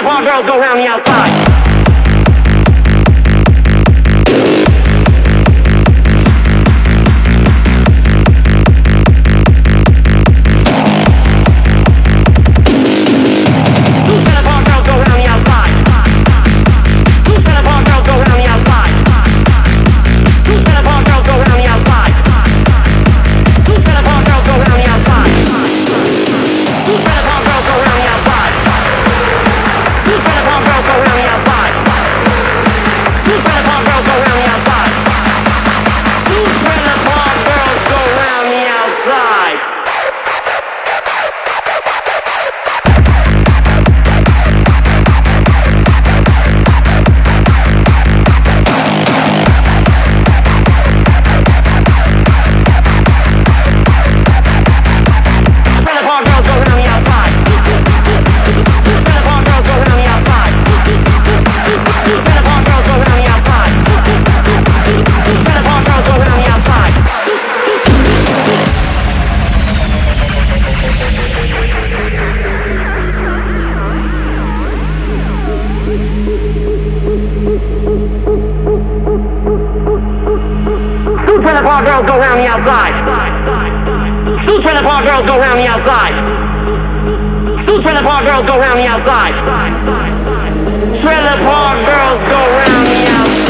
park girls go round the outside. Trailer park girls go round the outside. Two trailer park girls go round the outside. Two trailer park girls go round the outside. Trailer park girls go round the outside.